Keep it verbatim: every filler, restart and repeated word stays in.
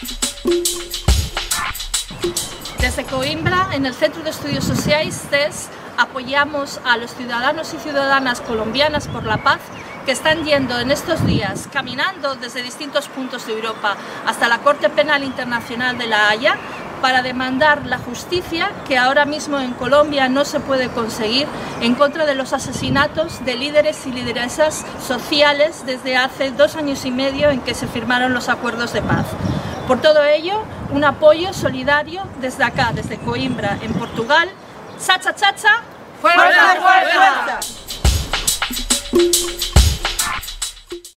Desde Coimbra, en el Centro de Estudios Sociais, C E S, apoyamos a los ciudadanos y ciudadanas colombianas por la paz que están yendo en estos días, caminando desde distintos puntos de Europa hasta la Corte Penal Internacional de La Haya para demandar la justicia que ahora mismo en Colombia no se puede conseguir en contra de los asesinatos de líderes y lideresas sociales desde hace dos años y medio en que se firmaron los acuerdos de paz. Por todo ello, un apoyo solidario desde acá, desde Coimbra, en Portugal. ¡Chacha, chacha! ¡Fuerza, fuerza!